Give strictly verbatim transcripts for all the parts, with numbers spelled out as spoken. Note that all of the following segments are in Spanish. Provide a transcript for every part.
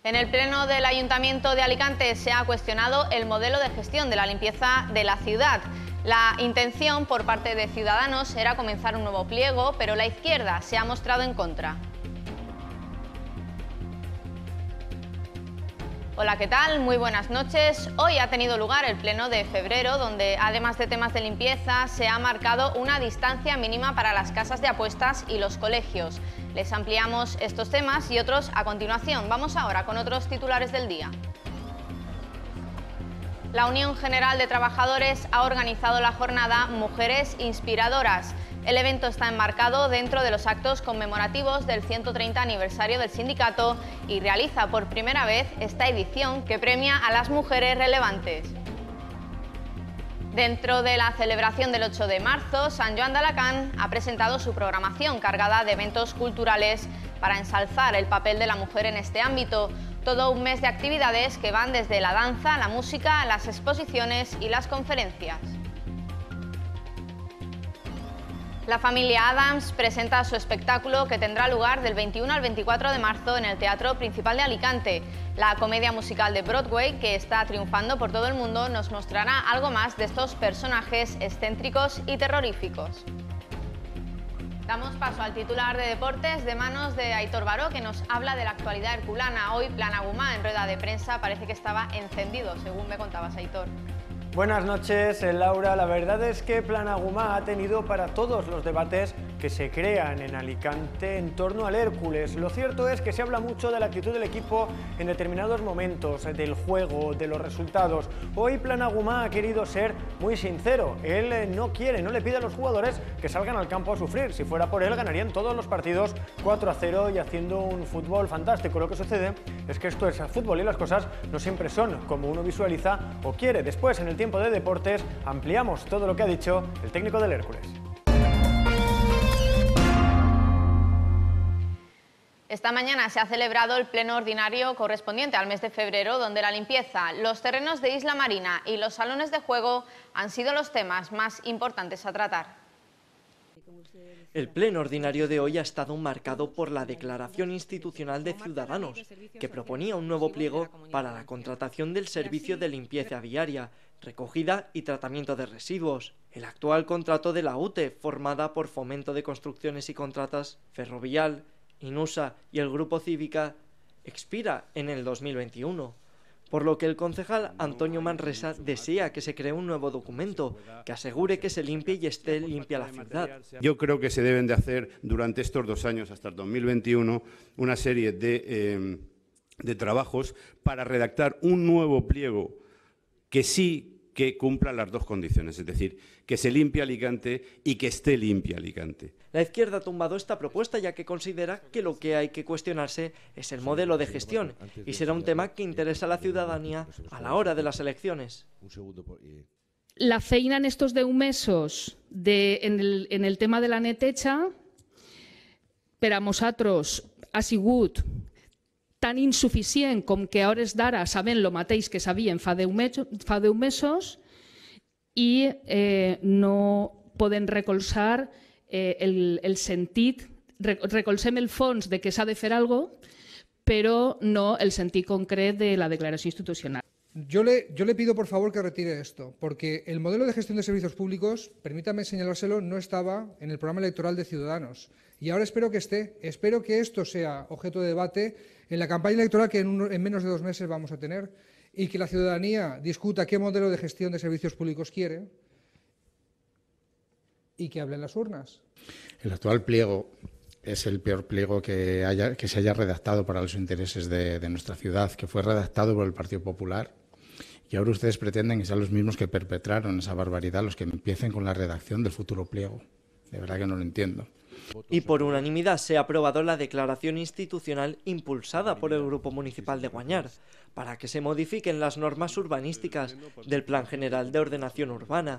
En el Pleno del Ayuntamiento de Alicante se ha cuestionado el modelo de gestión de la limpieza de la ciudad. La intención por parte de Ciudadanos era comenzar un nuevo pliego, pero la izquierda se ha mostrado en contra. Hola, ¿qué tal? Muy buenas noches. Hoy ha tenido lugar el Pleno de febrero, donde además de temas de limpieza se ha marcado una distancia mínima para las casas de apuestas y los colegios. Les ampliamos estos temas y otros a continuación. Vamos ahora con otros titulares del día. La Unión General de Trabajadores ha organizado la jornada Mujeres Inspiradoras. El evento está enmarcado dentro de los actos conmemorativos del ciento treinta aniversario del sindicato y realiza por primera vez esta edición que premia a las mujeres relevantes. Dentro de la celebración del ocho de marzo, San Joan de Alacant ha presentado su programación cargada de eventos culturales para ensalzar el papel de la mujer en este ámbito. Todo un mes de actividades que van desde la danza, la música, las exposiciones y las conferencias. La familia Adams presenta su espectáculo que tendrá lugar del veintiuno al veinticuatro de marzo en el Teatro Principal de Alicante. La comedia musical de Broadway, que está triunfando por todo el mundo, nos mostrará algo más de estos personajes excéntricos y terroríficos. Damos paso al titular de deportes de manos de Aitor Baró, que nos habla de la actualidad herculana. Hoy Planagumá en rueda de prensa parece que estaba encendido, según me contabas, Aitor. Buenas noches, Laura. La verdad es que Planagumá ha tenido para todos los debates que se crean en Alicante en torno al Hércules. Lo cierto es que se habla mucho de la actitud del equipo en determinados momentos, del juego, de los resultados. Hoy Planagumá ha querido ser muy sincero. Él no quiere, no le pide a los jugadores que salgan al campo a sufrir. Si fuera por él, ganarían todos los partidos cuatro a cero y haciendo un fútbol fantástico. Lo que sucede es que esto es fútbol y las cosas no siempre son como uno visualiza o quiere. Después, en el tiempo de deportes, ampliamos todo lo que ha dicho el técnico del Hércules. Esta mañana se ha celebrado el pleno ordinario correspondiente al mes de febrero, donde la limpieza, los terrenos de Isla Marina y los salones de juego han sido los temas más importantes a tratar. El pleno ordinario de hoy ha estado marcado por la declaración institucional de Ciudadanos, que proponía un nuevo pliego para la contratación del servicio de limpieza viaria, recogida y tratamiento de residuos. El actual contrato de la U T E, formada por Fomento de Construcciones y Contratas, Ferrovial, Inusa y el Grupo Cívica, expira en el dos mil veintiuno. Por lo que el concejal Antonio Manresa desea que se cree un nuevo documento que asegure que se limpie y esté limpia la ciudad. Yo creo que se deben de hacer durante estos dos años, hasta el dos mil veintiuno, una serie de, eh, de trabajos para redactar un nuevo pliego que sí que cumpla las dos condiciones, es decir, que se limpie Alicante y que esté limpia Alicante. La izquierda ha tumbado esta propuesta ya que considera que lo que hay que cuestionarse es el modelo de gestión y será un tema que interesa a la ciudadanía a la hora de las elecciones. La feina en estos deu mesos de, en, el, en el tema de la neteja per a nosaltres ha sigut tan insuficient com que a hores d'ara sabem el mateix que sabien fa deu mesos i eh, no poden recolzar eh, el, el sentit, recolzem el fons de que s'ha de fer alguna cosa, però no el sentit concret de la declaració institucional. Yo le, yo le pido por favor que retire esto, porque el modelo de gestión de servicios públicos, permítame señalárselo, no estaba en el programa electoral de Ciudadanos. Y ahora espero que esté, espero que esto sea objeto de debate en la campaña electoral que en, un, en menos de dos meses vamos a tener y que la ciudadanía discuta qué modelo de gestión de servicios públicos quiere y que hablen las urnas. El actual pliego es el peor pliego que, haya, que se haya redactado para los intereses de, de nuestra ciudad, que fue redactado por el Partido Popular. Y ahora ustedes pretenden que sean los mismos que perpetraron esa barbaridad los que empiecen con la redacción del futuro pliego. De verdad que no lo entiendo. Y por unanimidad se ha aprobado la declaración institucional impulsada por el Grupo Municipal de Guañar para que se modifiquen las normas urbanísticas del Plan General de Ordenación Urbana,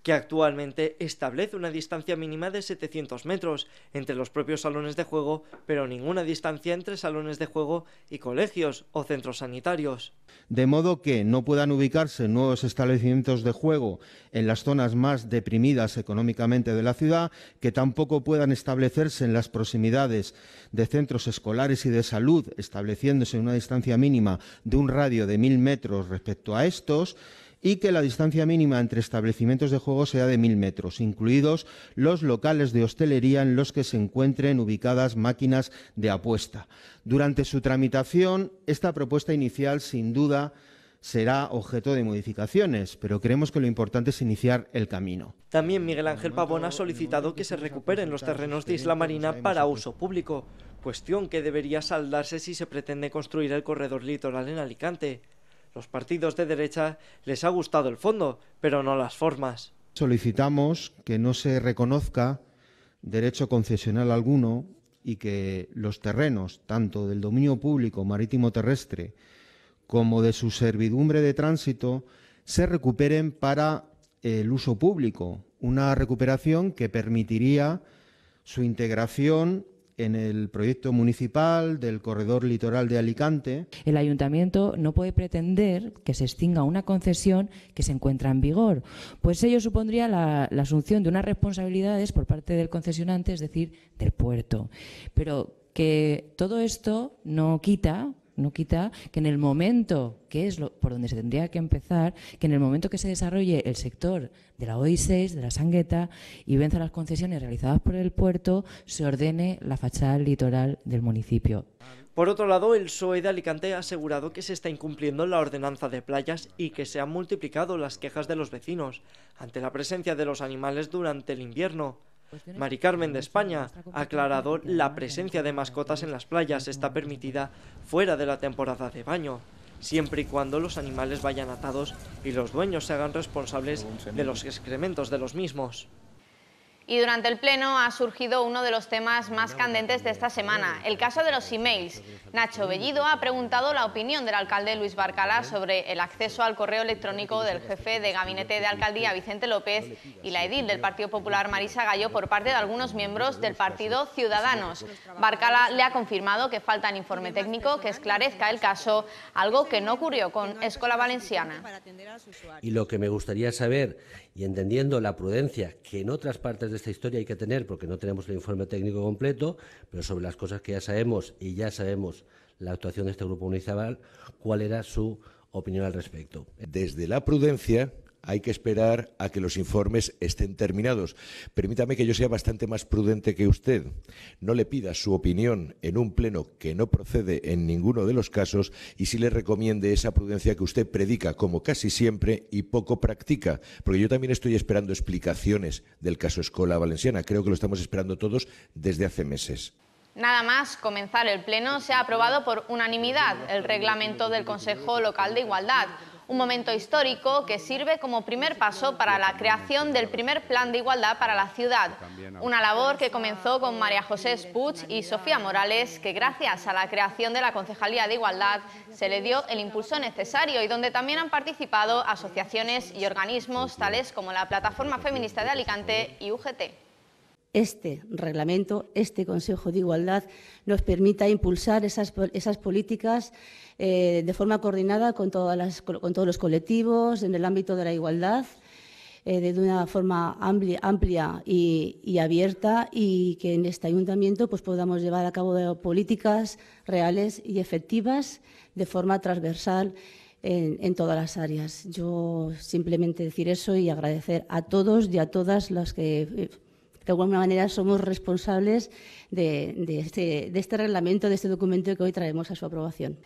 que actualmente establece una distancia mínima de setecientos metros entre los propios salones de juego, pero ninguna distancia entre salones de juego y colegios o centros sanitarios. De modo que no puedan ubicarse nuevos establecimientos de juego en las zonas más deprimidas económicamente de la ciudad, que tampoco puedan establecerse en las proximidades de centros escolares y de salud, estableciéndose una distancia mínima de un radio de mil metros respecto a estos, y que la distancia mínima entre establecimientos de juego sea de mil metros, incluidos los locales de hostelería en los que se encuentren ubicadas máquinas de apuesta. Durante su tramitación, esta propuesta inicial, sin duda, será objeto de modificaciones, pero creemos que lo importante es iniciar el camino. También Miguel Ángel Pavón ha solicitado que se recuperen los terrenos de Isla Marina para uso público, cuestión que debería saldarse si se pretende construir el corredor litoral en Alicante. Los partidos de derecha les ha gustado el fondo, pero no las formas. Solicitamos que no se reconozca derecho concesional alguno y que los terrenos, tanto del dominio público marítimo terrestre como de su servidumbre de tránsito, se recuperen para el uso público. Una recuperación que permitiría su integración en el proyecto municipal del corredor litoral de Alicante. El ayuntamiento no puede pretender que se extinga una concesión que se encuentra en vigor, pues ello supondría la, la asunción de unas responsabilidades por parte del concesionante, es decir, del puerto. Pero que todo esto no quita... no quita que en el momento, que es lo, por donde se tendría que empezar, que en el momento que se desarrolle el sector de la O I seis, de la Sangueta, y venza las concesiones realizadas por el puerto, se ordene la fachada litoral del municipio. Por otro lado, el P S O E de Alicante ha asegurado que se está incumpliendo la ordenanza de playas y que se han multiplicado las quejas de los vecinos ante la presencia de los animales durante el invierno. Mari Carmen de España ha aclarado la presencia de mascotas en las playas está permitida fuera de la temporada de baño, siempre y cuando los animales vayan atados y los dueños se hagan responsables de los excrementos de los mismos. Y durante el Pleno ha surgido uno de los temas más candentes de esta semana, el caso de los emails. Nacho Bellido ha preguntado la opinión del alcalde Luis Barcala sobre el acceso al correo electrónico del jefe de gabinete de alcaldía Vicente López y la edil del Partido Popular Marisa Gallo por parte de algunos miembros del partido Ciudadanos. Barcala le ha confirmado que falta un informe técnico que esclarezca el caso, algo que no ocurrió con Escola Valenciana. Y lo que me gustaría saber, y entendiendo la prudencia que en otras partes de esta historia hay que tener, porque no tenemos el informe técnico completo, pero sobre las cosas que ya sabemos y ya sabemos la actuación de este grupo municipal, ¿cuál era su opinión al respecto? Desde la prudencia hay que esperar a que los informes estén terminados. Permítame que yo sea bastante más prudente que usted. No le pida su opinión en un pleno que no procede en ninguno de los casos y sí le recomiende esa prudencia que usted predica, como casi siempre, y poco practica. Porque yo también estoy esperando explicaciones del caso Escola Valenciana. Creo que lo estamos esperando todos desde hace meses. Nada más comenzar el Pleno se ha aprobado por unanimidad el reglamento del Consejo Local de Igualdad. Un momento histórico que sirve como primer paso para la creación del primer plan de igualdad para la ciudad. Una labor que comenzó con María José Puig y Sofía Morales, que gracias a la creación de la Concejalía de Igualdad se le dio el impulso necesario y donde también han participado asociaciones y organismos tales como la Plataforma Feminista de Alicante y U G T. Este reglamento, este Consejo de Igualdad, nos permita impulsar esas, esas políticas eh, de forma coordinada con, todas las, con todos los colectivos en el ámbito de la igualdad, eh, de una forma amplia, amplia y, y abierta, y que en este ayuntamiento pues, podamos llevar a cabo políticas reales y efectivas de forma transversal en, en todas las áreas. Yo simplemente decir eso y agradecer a todos y a todas las que de alguna manera somos responsables de, de, este, de este reglamento, de este documento que hoy traemos a su aprobación.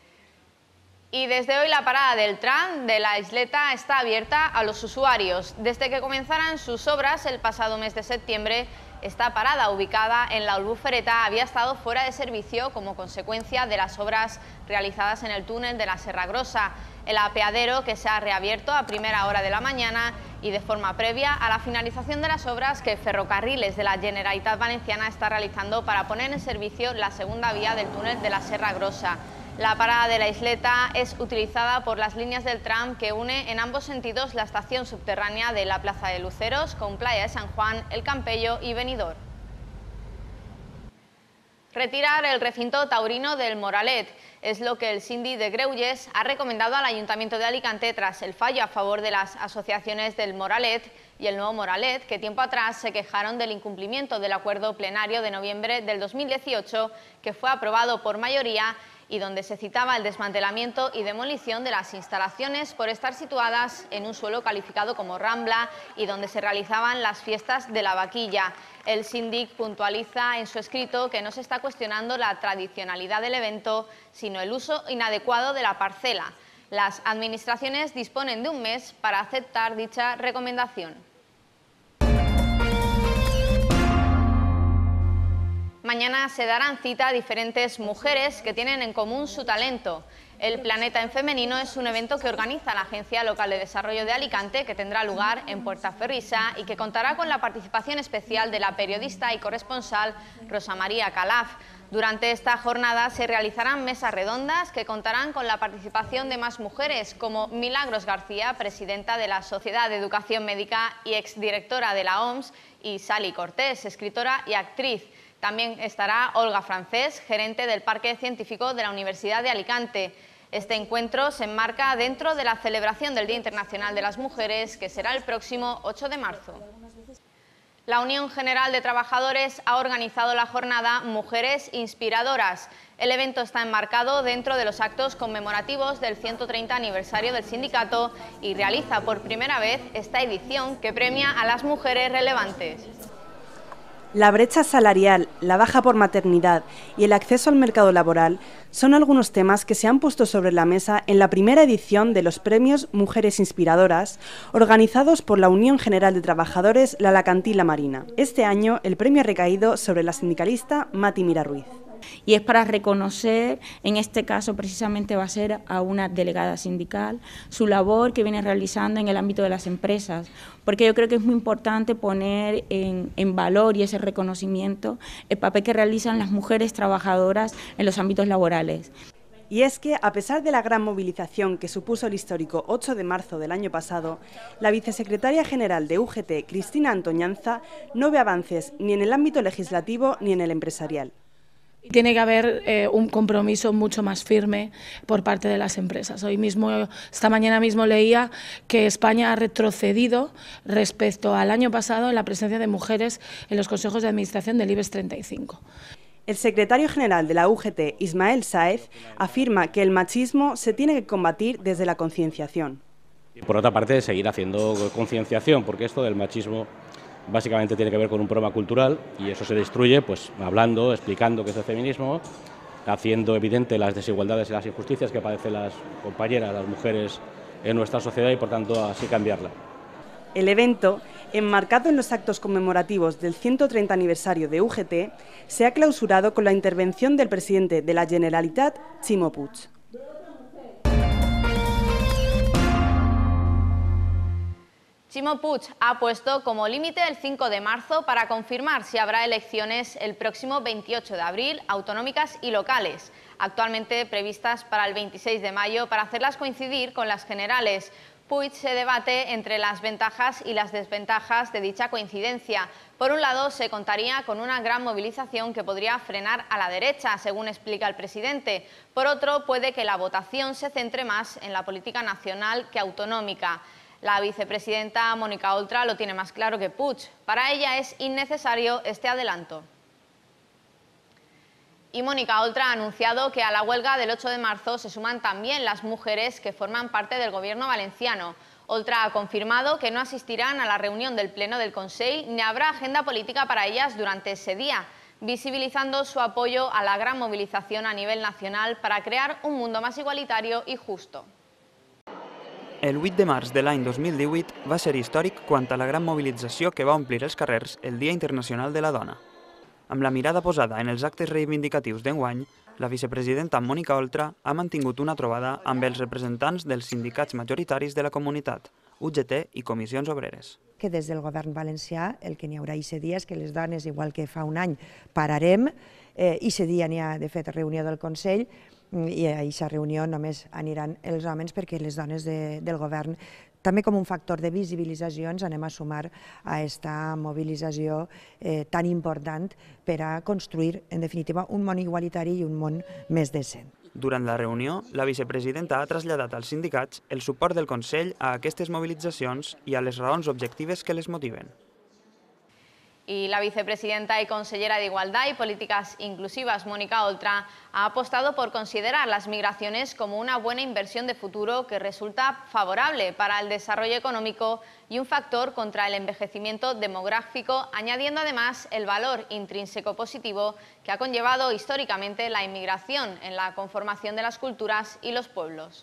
Y desde hoy la parada del tram de la isleta está abierta a los usuarios. Desde que comenzaran sus obras el pasado mes de septiembre, esta parada, ubicada en la Albufereta, había estado fuera de servicio como consecuencia de las obras realizadas en el túnel de la Serra Grossa. El apeadero, que se ha reabierto a primera hora de la mañana y de forma previa a la finalización de las obras que Ferrocarriles de la Generalitat Valenciana está realizando para poner en servicio la segunda vía del túnel de la Serra Grossa. La parada de la Isleta es utilizada por las líneas del tram que une en ambos sentidos la estación subterránea de la Plaza de Luceros con Playa de San Juan, El Campello y Benidorm. Retirar el recinto taurino del Moralet es lo que el síndic de Greuges ha recomendado al Ayuntamiento de Alicante tras el fallo a favor de las asociaciones del Moralet y el Nuevo Moralet, que tiempo atrás se quejaron del incumplimiento del acuerdo plenario de noviembre del dos mil dieciocho, que fue aprobado por mayoría y donde se citaba el desmantelamiento y demolición de las instalaciones por estar situadas en un suelo calificado como Rambla y donde se realizaban las fiestas de la vaquilla. El síndic puntualiza en su escrito que no se está cuestionando la tradicionalidad del evento, sino el uso inadecuado de la parcela. Las administraciones disponen de un mes para aceptar dicha recomendación. Mañana se darán cita a diferentes mujeres que tienen en común su talento. El Planeta en Femenino es un evento que organiza la Agencia Local de Desarrollo de Alicante, que tendrá lugar en Puertaferrisa y que contará con la participación especial de la periodista y corresponsal Rosa María Calaf. Durante esta jornada se realizarán mesas redondas que contarán con la participación de más mujeres, como Milagros García, presidenta de la Sociedad de Educación Médica y exdirectora de la O M S, y Sally Cortés, escritora y actriz. También estará Olga Francés, gerente del Parque Científico de la Universidad de Alicante. Este encuentro se enmarca dentro de la celebración del Día Internacional de las Mujeres, que será el próximo ocho de marzo. La Unión General de Trabajadores ha organizado la jornada Mujeres Inspiradoras. El evento está enmarcado dentro de los actos conmemorativos del ciento treinta aniversario del sindicato y realiza por primera vez esta edición que premia a las mujeres relevantes. La brecha salarial, la baja por maternidad y el acceso al mercado laboral son algunos temas que se han puesto sobre la mesa en la primera edición de los premios Mujeres Inspiradoras, organizados por la Unión General de Trabajadores La Alacantí-La Marina. Este año el premio ha recaído sobre la sindicalista Mati Mira Ruiz. Y es para reconocer, en este caso precisamente va a ser a una delegada sindical, su labor que viene realizando en el ámbito de las empresas, porque yo creo que es muy importante poner en, en valor y ese reconocimiento el papel que realizan las mujeres trabajadoras en los ámbitos laborales. Y es que, a pesar de la gran movilización que supuso el histórico ocho de marzo del año pasado, la vicesecretaria general de U G T, Cristina Antoñanza, no ve avances ni en el ámbito legislativo ni en el empresarial. Tiene que haber eh, un compromiso mucho más firme por parte de las empresas. Hoy mismo, esta mañana mismo leía que España ha retrocedido respecto al año pasado en la presencia de mujeres en los consejos de administración del IBEX treinta y cinco. El secretario general de la U G T, Ismael Sáez, afirma que el machismo se tiene que combatir desde la concienciación. Y por otra parte, seguir haciendo concienciación, porque esto del machismo básicamente tiene que ver con un problema cultural y eso se destruye pues hablando, explicando qué es el feminismo, haciendo evidente las desigualdades y las injusticias que padecen las compañeras, las mujeres en nuestra sociedad y por tanto así cambiarla. El evento, enmarcado en los actos conmemorativos del ciento treinta aniversario de U G T, se ha clausurado con la intervención del presidente de la Generalitat, Ximo Puig. Ximo Puig ha puesto como límite el cinco de marzo para confirmar si habrá elecciones el próximo veintiocho de abril, autonómicas y locales, actualmente previstas para el veintiséis de mayo, para hacerlas coincidir con las generales. Puig se debate entre las ventajas y las desventajas de dicha coincidencia. Por un lado, se contaría con una gran movilización que podría frenar a la derecha, según explica el presidente. Por otro, puede que la votación se centre más en la política nacional que autonómica. La vicepresidenta Mónica Oltra lo tiene más claro que Puig. Para ella es innecesario este adelanto. Y Mónica Oltra ha anunciado que a la huelga del ocho de marzo se suman también las mujeres que forman parte del gobierno valenciano. Oltra ha confirmado que no asistirán a la reunión del Pleno del Consell ni habrá agenda política para ellas durante ese día, visibilizando su apoyo a la gran movilización a nivel nacional para crear un mundo más igualitario y justo. El vuit de març de l'any dos mil divuit va ser històric quant a la gran mobilització que va omplir els carrers el Dia Internacional de la Dona. Amb la mirada posada en els actes reivindicatius d'enguany, la vicepresidenta Mónica Oltra ha mantingut una trobada amb els representants dels sindicats majoritaris de la comunitat, U G T i comissions obreres. Que des del govern valencià el que n'hi haurà aquest dia és que les dones, igual que fa un any, pararem eh, i aquest dia n'hi ha, de fet, reunió del Consell, i a aquesta reunió només aniran els homes perquè les dones de, del govern, també com un factor de visibilització, ens anem a sumar a aquesta mobilització eh, tan important per a construir, en definitiva, un món igualitari i un món més decent. Durant la reunió, la vicepresidenta ha traslladat als sindicats el suport del Consell a aquestes mobilitzacions i a les raons objectives que les motiven. Y la vicepresidenta y consellera de Igualdad y Políticas Inclusivas, Mónica Oltra, ha apostado por considerar las migraciones como una buena inversión de futuro que resulta favorable para el desarrollo económico y un factor contra el envejecimiento demográfico, añadiendo además el valor intrínseco positivo que ha conllevado históricamente la inmigración en la conformación de las culturas y los pueblos.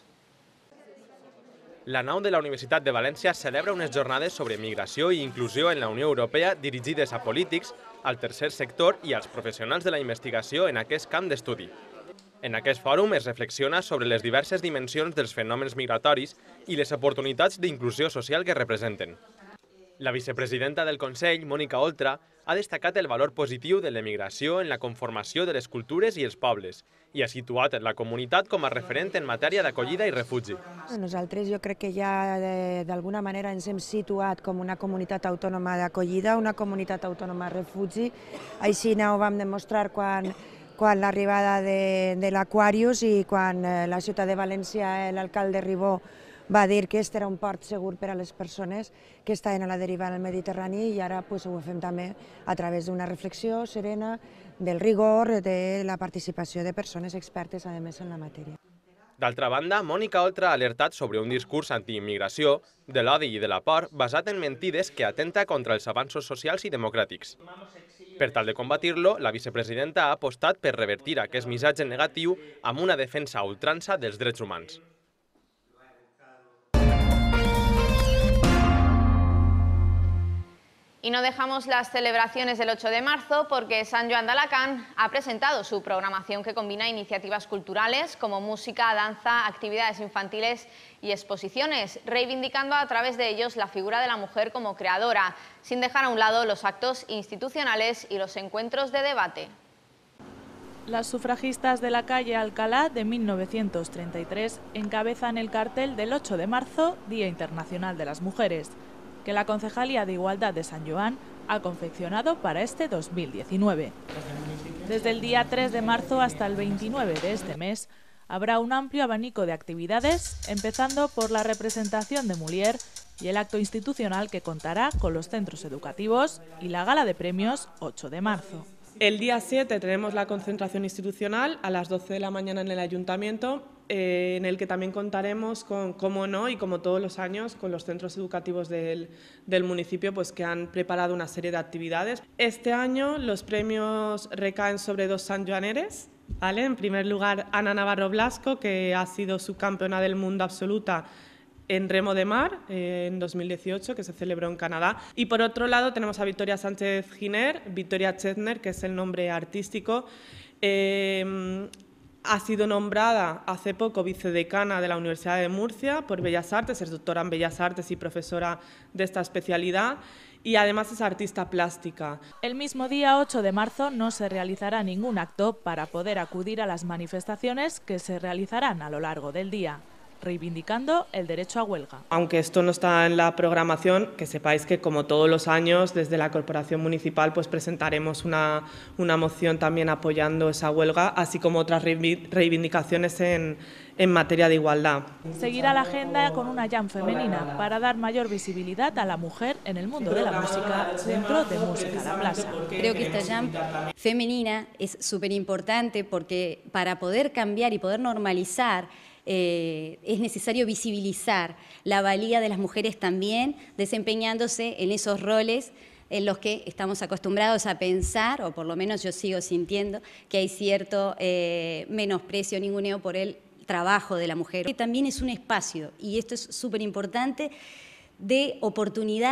La nau de la Universitat de València celebra unes jornades sobre migració i inclusió en la Unió Europea dirigides a polítics, al tercer sector i als professionals de la investigació en aquest camp d'estudi. En aquest fòrum es reflexiona sobre les diverses dimensions dels fenòmens migratoris i les oportunitats d'inclusió social que representen. La vicepresidenta del Consell, Mónica Oltra, ha destacat el valor positiu de l'emigració en la conformació de les cultures i els pobles i ha situat la comunitat com a referent en matèria d'acollida i refugi. Nosaltres jo crec que ja d'alguna manera ens hem situat com una comunitat autònoma d'acollida, una comunitat autònoma de refugi. Així ho vam demostrar quan, quan l'arribada de, de l'Aquarius i quan la ciutat de València, l'alcalde Ribó, va dir que aquest era un port segur per a les persones que estaven a la deriva del Mediterrani i ara pues, ho fem també a través d'una reflexió serena, del rigor, de la participació de persones expertes, a més, en la matèria. D'altra banda, Mónica Oltra ha alertat sobre un discurs antiimmigració, de l'odi i de la por basat en mentides que atenta contra els avanços socials i democràtics. Per tal de combatir-lo, la vicepresidenta ha apostat per revertir aquest missatge negatiu amb una defensa a ultrança dels drets humans. Y no dejamos las celebraciones del ocho de marzo porque Sant Joan d'Alacant ha presentado su programación que combina iniciativas culturales como música, danza, actividades infantiles y exposiciones, reivindicando a través de ellos la figura de la mujer como creadora, sin dejar a un lado los actos institucionales y los encuentros de debate. Las sufragistas de la calle Alcalá de mil novecientos treinta y tres encabezan el cartel del ocho de marzo, Día Internacional de las Mujeres, que la Concejalía de Igualdad de Sant Joan ha confeccionado para este dos mil diecinueve. Desde el día tres de marzo hasta el veintinueve de este mes habrá un amplio abanico de actividades, empezando por la representación de Mulier y el acto institucional que contará con los centros educativos y la gala de premios ocho de marzo. El día siete tenemos la concentración institucional a las doce de la mañana en el Ayuntamiento, eh, en el que también contaremos con, como no, y como todos los años, con los centros educativos del, del municipio, pues, que han preparado una serie de actividades. Este año los premios recaen sobre dos sanjoaneres, ¿vale? En primer lugar, Ana Navarro Blasco, que ha sido subcampeona del mundo absoluta en remo de mar eh, en dos mil dieciocho, que se celebró en Canadá. Y por otro lado tenemos a Victoria Sánchez Giner, Victoria Chesner, que es el nombre artístico. Eh, ha sido nombrada hace poco vicedecana de la Universidad de Murcia por Bellas Artes, es doctora en Bellas Artes y profesora de esta especialidad. Y además es artista plástica. El mismo día ocho de marzo no se realizará ningún acto para poder acudir a las manifestaciones que se realizarán a lo largo del día, reivindicando el derecho a huelga. Aunque esto no está en la programación, que sepáis que como todos los años desde la Corporación Municipal pues presentaremos una, una moción también apoyando esa huelga, así como otras reivindicaciones en, en materia de igualdad. Seguirá la agenda con una jam femenina para dar mayor visibilidad a la mujer en el mundo de la música dentro de Música La Plaza. Creo que esta jam femenina es súper importante porque para poder cambiar y poder normalizar Eh, es necesario visibilizar la valía de las mujeres también desempeñándose en esos roles en los que estamos acostumbrados a pensar, o por lo menos yo sigo sintiendo, que hay cierto eh, menosprecio, ninguneo por el trabajo de la mujer. También es un espacio, y esto es súper importante, de oportunidad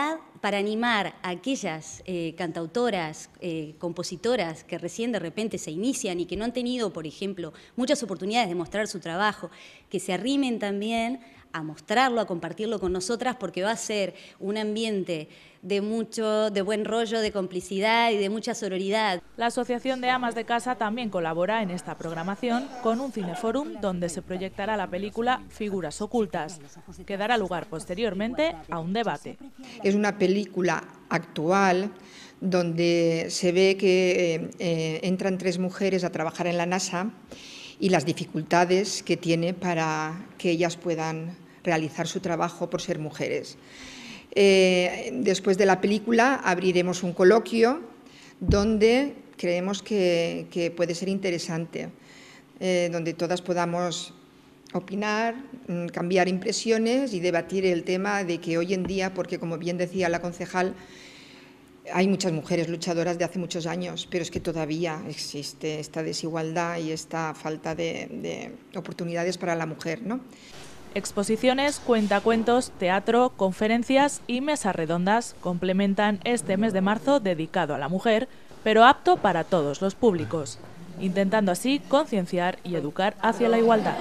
para animar a aquellas eh, cantautoras, eh, compositoras que recién de repente se inician y que no han tenido, por ejemplo, muchas oportunidades de mostrar su trabajo, que se arrimen también a mostrarlo, a compartirlo con nosotras, porque va a ser un ambiente de mucho, de buen rollo, de complicidad y de mucha sororidad. La Asociación de Amas de Casa también colabora en esta programación con un cineforum donde se proyectará la película Figuras Ocultas, que dará lugar posteriormente a un debate. Es una película actual donde se ve que eh, entran tres mujeres a trabajar en la NASA y las dificultades que tiene para que ellas puedan realizar su trabajo por ser mujeres. Eh, después de la película abriremos un coloquio donde creemos que, que puede ser interesante, eh, donde todas podamos opinar, cambiar impresiones y debatir el tema de que hoy en día, porque como bien decía la concejal, hay muchas mujeres luchadoras de hace muchos años, pero es que todavía existe esta desigualdad y esta falta de, de oportunidades para la mujer, ¿no? Exposiciones, cuentacuentos, teatro, conferencias y mesas redondas complementan este mes de marzo dedicado a la mujer, pero apto para todos los públicos, intentando así concienciar y educar hacia la igualdad.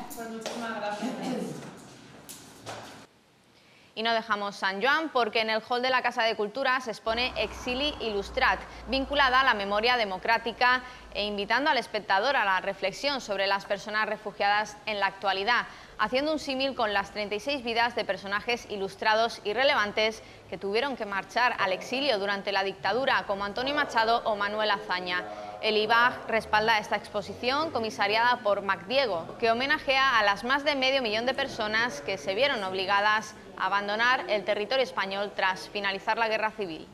Y no dejamos San Joan porque en el hall de la Casa de Cultura se expone Exili Illustrat, vinculada a la memoria democrática e invitando al espectador a la reflexión sobre las personas refugiadas en la actualidad, haciendo un símil con las treinta y seis vidas de personajes ilustrados y relevantes que tuvieron que marchar al exilio durante la dictadura, como Antonio Machado o Manuel Azaña. El I B A G respalda esta exposición comisariada por MacDiego, que homenajea a las más de medio millón de personas que se vieron obligadas a abandonar el territorio español tras finalizar la Guerra Civil.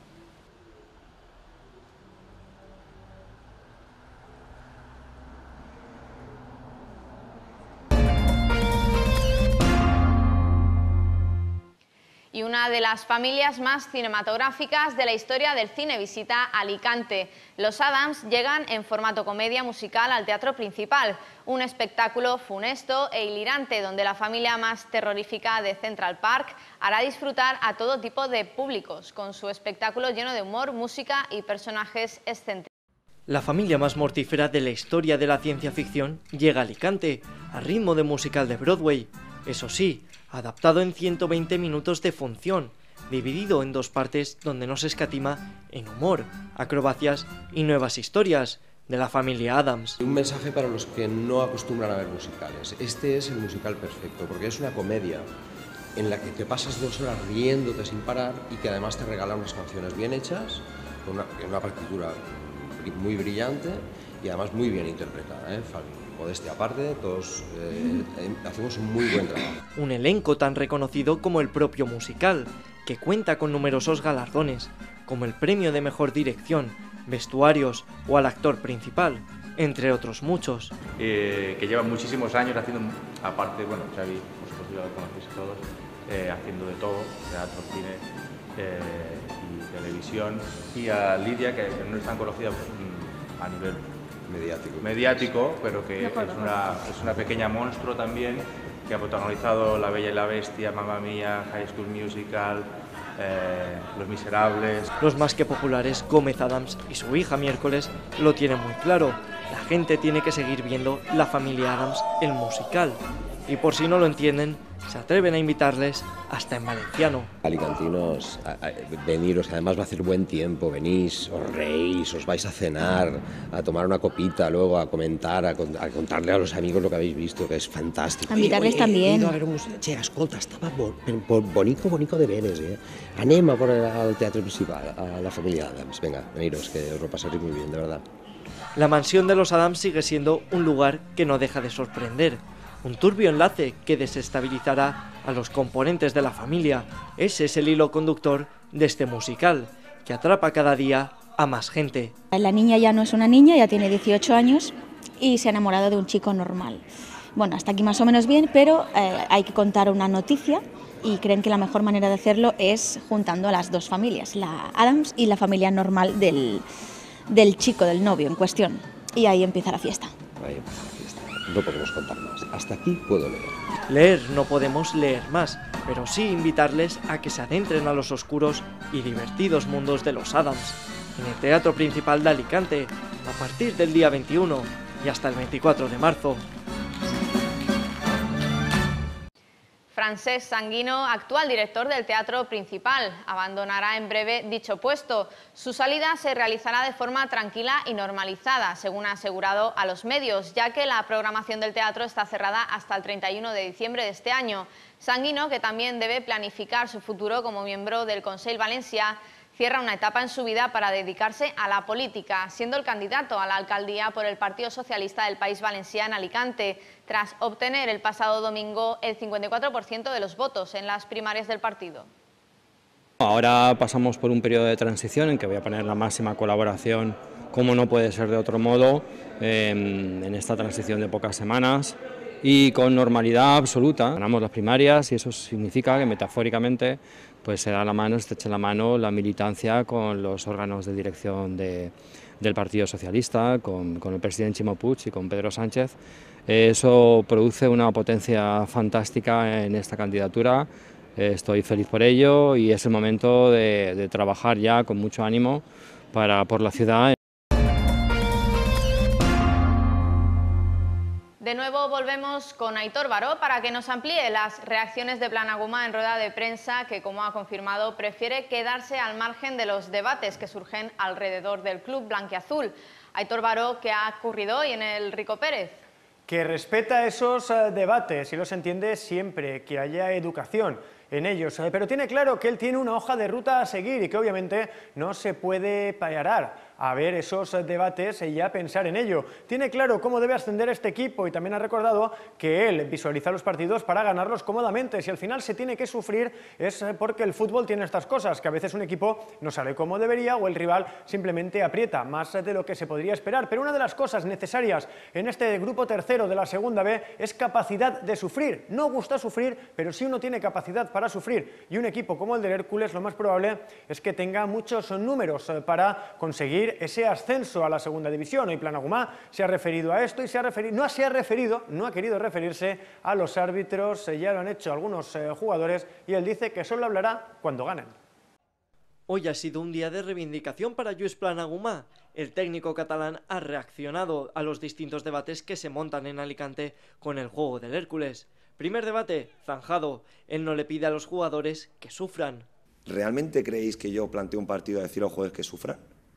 Y una de las familias más cinematográficas de la historia del cine visita Alicante. Los Addams llegan en formato comedia musical al Teatro Principal, un espectáculo funesto e hilirante donde la familia más terrorífica de Central Park hará disfrutar a todo tipo de públicos, con su espectáculo lleno de humor, música y personajes excéntricos. La familia más mortífera de la historia de la ciencia ficción llega a Alicante, a ritmo de musical de Broadway. Eso sí, adaptado en ciento veinte minutos de función, dividido en dos partes donde no se escatima en humor, acrobacias y nuevas historias de la familia Addams. Un mensaje para los que no acostumbran a ver musicales. Este es el musical perfecto, porque es una comedia en la que te pasas dos horas riéndote sin parar y que además te regala unas canciones bien hechas, con una, una partitura muy brillante y además muy bien interpretada, ¿eh? Modestia aparte, todos eh, hacemos un muy buen trabajo. Un elenco tan reconocido como el propio musical, que cuenta con numerosos galardones, como el premio de mejor dirección, vestuarios o al actor principal, entre otros muchos. Eh, que lleva muchísimos años haciendo, aparte, bueno, Xavi, por supuesto ya lo conocéis todos, eh, haciendo de todo, teatro, cine eh, y televisión, y a Lidia, que no es tan conocida pues, a nivel mediático, mediático pero que es una, es una pequeña monstruo también, que ha protagonizado La Bella y la Bestia, Mamma Mía, High School Musical, eh, Los Miserables. Los más que populares, Gómez Addams y su hija Miércoles, lo tienen muy claro. La gente tiene que seguir viendo La Familia Addams, el musical. Y por si no lo entienden, se atreven a invitarles hasta en valenciano. Alicantinos, a, a, veniros, además va a hacer buen tiempo, venís, os reís, os vais a cenar, a tomar una copita, luego a comentar, a, a contarle a los amigos lo que habéis visto, que es fantástico. A invitarles también. He ido a ver un museu. Che, escolta, estava bo, bo, bonico, bonico de veres, eh? Anem a por al Teatro Principal, a La Familia Addams. Venga, veniros, que os lo pasaréis muy bien, de verdad. La mansión de los Addams sigue siendo un lugar que no deja de sorprender. Un turbio enlace que desestabilizará a los componentes de la familia. Ese es el hilo conductor de este musical, que atrapa cada día a más gente. La niña ya no es una niña, ya tiene dieciocho años y se ha enamorado de un chico normal. Bueno, hasta aquí más o menos bien, pero eh, hay que contar una noticia y creen que la mejor manera de hacerlo es juntando a las dos familias, la Addams y la familia normal del, del chico, del novio en cuestión. Y ahí empieza la fiesta. Ahí empieza la fiesta. No podemos contar más. Hasta aquí puedo leer. Leer no podemos leer más, pero sí invitarles a que se adentren a los oscuros y divertidos mundos de los Adams, en el Teatro Principal de Alicante, a partir del día veintiuno y hasta el veinticuatro de marzo. Francesc Sanguino, actual director del Teatro Principal, abandonará en breve dicho puesto. Su salida se realizará de forma tranquila y normalizada, según ha asegurado a los medios, ya que la programación del teatro está cerrada hasta el treinta y uno de diciembre de este año. Sanguino, que también debe planificar su futuro como miembro del Consell Valencià, cierra una etapa en su vida para dedicarse a la política, siendo el candidato a la alcaldía por el Partido Socialista del País Valencià en Alicante, tras obtener el pasado domingo el cincuenta y cuatro por ciento de los votos en las primarias del partido. Ahora pasamos por un periodo de transición en que voy a poner la máxima colaboración, como no puede ser de otro modo, eh, en esta transición de pocas semanas y con normalidad absoluta. Ganamos las primarias y eso significa que metafóricamente pues se da la mano, se echa la mano la militancia con los órganos de dirección de, del Partido Socialista, con, con el presidente Ximo Puig y con Pedro Sánchez. Eso produce una potencia fantástica en esta candidatura. Estoy feliz por ello y es el momento de, de trabajar ya con mucho ánimo para, por la ciudad. De nuevo volvemos con Aitor Baró para que nos amplíe las reacciones de Planagumá en rueda de prensa, que, como ha confirmado, prefiere quedarse al margen de los debates que surgen alrededor del club blanquiazul. Aitor Baró, ¿qué ha ocurrido hoy en el Rico Pérez? Que respeta esos uh, debates y los entiende siempre, que haya educación en ellos, eh, pero tiene claro que él tiene una hoja de ruta a seguir y que obviamente no se puede parar a ver esos debates y ya pensar en ello. Tiene claro cómo debe ascender este equipo y también ha recordado que él visualiza los partidos para ganarlos cómodamente. Si al final se tiene que sufrir es porque el fútbol tiene estas cosas, que a veces un equipo no sale como debería o el rival simplemente aprieta más de lo que se podría esperar. Pero una de las cosas necesarias en este grupo tercero de la segunda B es capacidad de sufrir. No gusta sufrir, pero si uno tiene capacidad para sufrir y un equipo como el del Hércules, lo más probable es que tenga muchos números para conseguir ese ascenso a la segunda división. Hoy Planagumá se ha referido a esto y se ha referido, no se ha referido, no ha querido referirse a los árbitros, ya lo han hecho algunos eh, jugadores y él dice que solo hablará cuando ganen. Hoy ha sido un día de reivindicación para Lluís Planagumá. El técnico catalán ha reaccionado a los distintos debates que se montan en Alicante con el juego del Hércules. Primer debate, zanjado. Él no le pide a los jugadores que sufran. ¿Realmente creéis que yo planteo un partido a decir a los jugadores que sufran?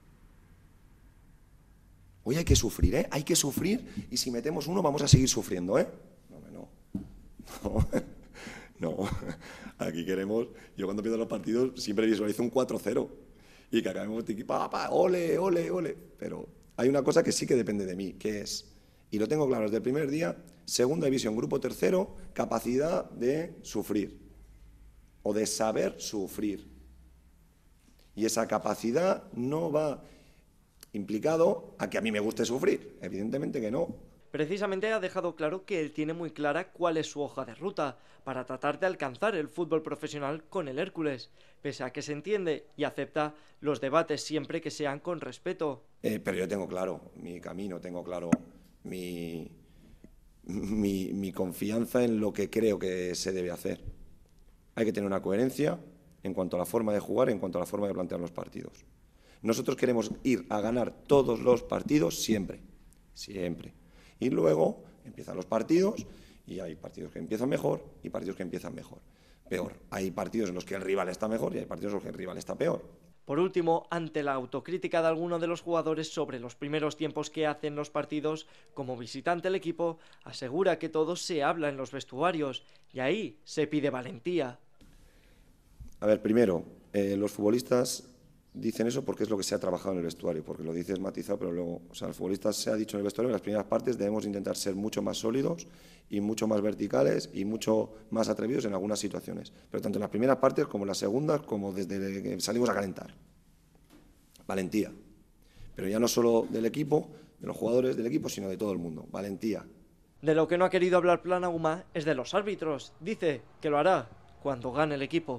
Hoy hay que sufrir, ¿eh? Hay que sufrir y si metemos uno vamos a seguir sufriendo, ¿eh? No, no, no, no. Aquí queremos, yo cuando empiezo los partidos siempre visualizo un cuatro cero y que acabemos de pa, pa, ole, ole, ole. Pero hay una cosa que sí que depende de mí, que es, y lo tengo claro desde el primer día, segunda división, grupo tercero, capacidad de sufrir o de saber sufrir. Y esa capacidad no va implicado a que a mí me guste sufrir, evidentemente que no. Precisamente ha dejado claro que él tiene muy clara cuál es su hoja de ruta para tratar de alcanzar el fútbol profesional con el Hércules, pese a que se entiende y acepta los debates siempre que sean con respeto. Eh, pero yo tengo claro mi camino, tengo claro mi, mi, mi confianza en lo que creo que se debe hacer. Hay que tener una coherencia en cuanto a la forma de jugar, en cuanto a la forma de plantear los partidos. Nosotros queremos ir a ganar todos los partidos siempre, siempre. Y luego empiezan los partidos y hay partidos que empiezan mejor y partidos que empiezan mejor. Peor. Hay partidos en los que el rival está mejor y hay partidos en los que el rival está peor. Por último, ante la autocrítica de alguno de los jugadores sobre los primeros tiempos que hacen los partidos, como visitante el equipo asegura que todo se habla en los vestuarios y ahí se pide valentía. A ver, primero, eh, los futbolistas dicen eso porque es lo que se ha trabajado en el vestuario, porque lo dices matizado, pero luego, o sea, el futbolista se ha dicho en el vestuario en las primeras partes debemos intentar ser mucho más sólidos y mucho más verticales y mucho más atrevidos en algunas situaciones, pero tanto en las primeras partes como en las segundas, como desde que salimos a calentar. Valentía, pero ya no solo del equipo, de los jugadores del equipo, sino de todo el mundo, valentía. De lo que no ha querido hablar Planagumá es de los árbitros, dice que lo hará cuando gane el equipo.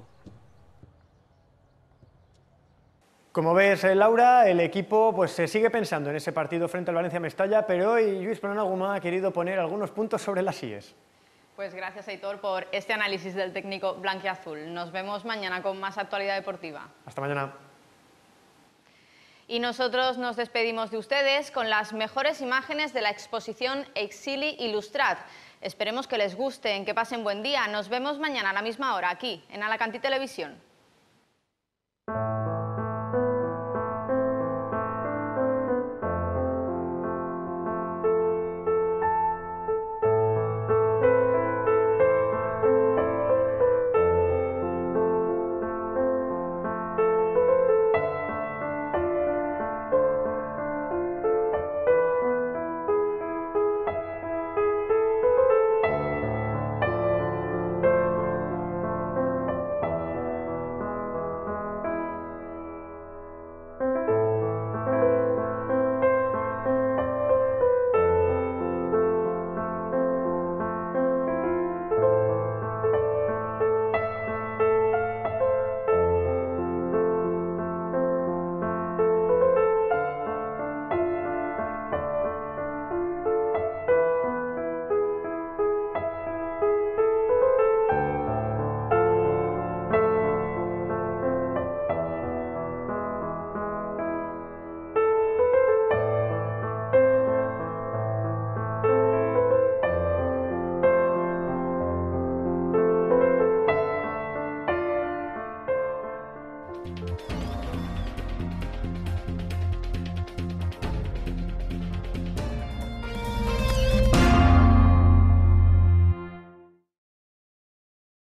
Como ves, Laura, el equipo pues se sigue pensando en ese partido frente al Valencia Mestalla, pero hoy Lluís Planagumá ha querido poner algunos puntos sobre las íes. Pues gracias, Aitor, por este análisis del técnico blanquiazul. Nos vemos mañana con más actualidad deportiva. Hasta mañana. Y nosotros nos despedimos de ustedes con las mejores imágenes de la exposición Exili Illustrat. Esperemos que les gusten, que pasen buen día. Nos vemos mañana a la misma hora aquí, en Alacantí Televisión.